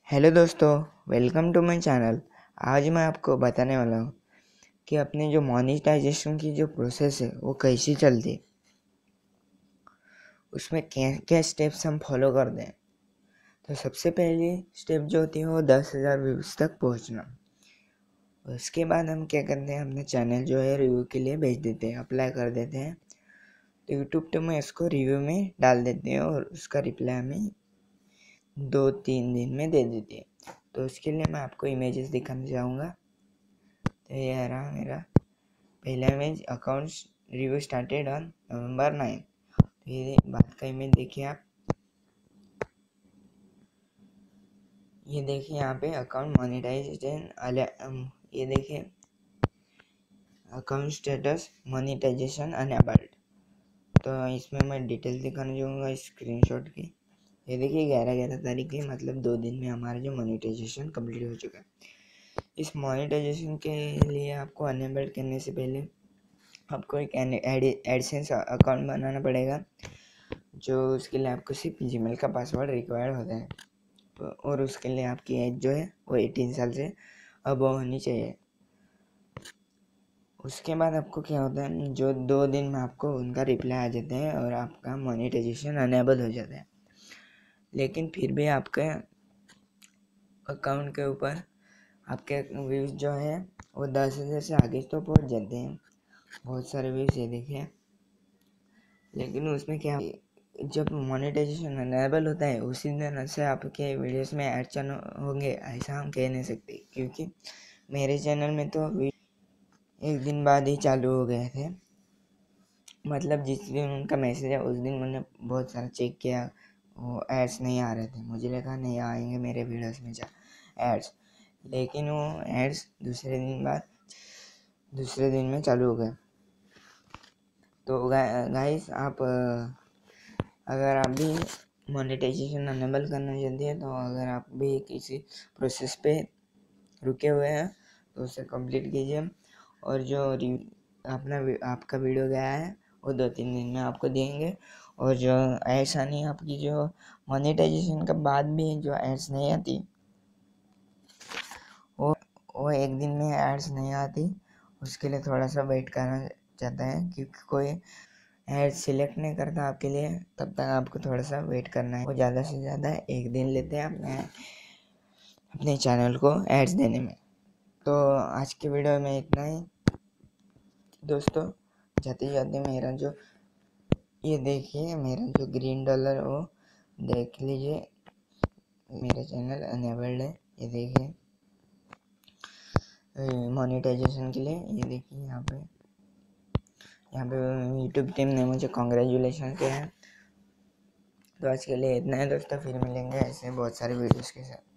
Hello दोस्तों, welcome to my channel. आज मैं आपको बताने वाला हूँ कि अपने जो मोनेटाइजेशन की जो प्रोसेस है वो कैसी चलती है, उसमें क्या क्या स्टेप्स हम फॉलो करते हैं। तो सबसे पहली स्टेप जो होती है वो 10,000 व्यूज़ तक पहुँचना। उसके बाद हम क्या करते हैं, अपने चैनल जो है रिव्यू के लिए भेज देते हैं, अप्लाई कर देते हैं। तो यूट्यूब तो मैं इसको रिव्यू में डाल देते हैं और उसका रिप्लाई हमें 2-3 दिन में दे देते हैं। तो उसके लिए मैं आपको इमेजेस दिखाना चाहूँगा। तो ये रहा मेरा पहला image, accounts review started on November 9। तो ये बात का इमेज देखिए आप, ये देखिए यहाँ पे अकाउंट मोनेटाइजेशन, ये देखिए अकाउंट स्टेटस मोनेटाइजेशन अनेबल्ड। तो इसमें मैं डिटेल दिखाना चाहूँगा स्क्रीनशॉट की। ये देखिए 11 तारीख की, मतलब 2 दिन में हमारा जो मोनेटाइजेशन कंप्लीट हो चुका है। इस मोनेटाइजेशन के लिए आपको अनेबल्ड करने से पहले आपको एक एडसेंस अकाउंट बनाना पड़ेगा, जो उसके लिए आपको सिर्फ जीमेल का पासवर्ड रिक्वायर्ड होता है। और उसके लिए आपकी एज जो है वो 18 साल से अबव होनी चाहिए। उसके बाद आपको क्या होता है, जो 2 दिन में आपको उनका रिप्लाई आ जाता है और आपका मोनेटाइजेशन अनेबल हो जाता है। लेकिन फिर भी आपके अकाउंट के ऊपर आपके व्यूज़ जो है वो 10,000 से आगे तो पहुंच जाते हैं, बहुत सारे व्यूज़ ये देखिए। लेकिन उसमें क्या, जब मोनेटाइजेशन अनेबल होता है उसी दिन से आपके वीडियोस में ऐड चालू होंगे ऐसा हम कह नहीं सकते, क्योंकि मेरे चैनल में तो एक दिन बाद ही चालू हो गए थे। मतलब जिस दिन उनका मैसेज है उस दिन मैंने बहुत सारा चेक किया, वो एड्स नहीं आ रहे थे। मुझे लगा नहीं आएंगे मेरे वीडियोस में एड्स, लेकिन वो एड्स दूसरे दिन में चालू हो गए। तो गाइस आप अगर आप भी मोनेटाइजेशन अनेबल करना चाहते हैं, तो अगर आप भी किसी प्रोसेस पे रुके हुए हैं तो उसे कंप्लीट कीजिए। और जो आपका वीडियो गया है वो 2-3 दिन में आपको देंगे। और जो ऐसा नहीं, आपकी जो मोनेटाइजेशन के बाद भी जो एड्स नहीं आती, वो एक दिन में एड्स नहीं आती, उसके लिए थोड़ा सा वेट करना चाहता है, क्योंकि कोई ऐड सिलेक्ट नहीं करता आपके लिए, तब तक आपको थोड़ा सा वेट करना है। वो ज़्यादा से ज़्यादा 1 दिन लेते हैं अपने चैनल को एड्स देने में। तो आज के वीडियो में इतना ही दोस्तों। जाते जाते ये देखिए मेरा जो ग्रीन डॉलर वो देख लीजिए, मेरा चैनल अनेबल्ड है। ये देखिए मोनेटाइजेशन के लिए, ये देखिए यहाँ पे यूट्यूब टीम ने मुझे कॉन्ग्रेचुलेशन किया है। तो आज के लिए इतना है दोस्तों, फिर मिलेंगे ऐसे बहुत सारे वीडियोस के साथ।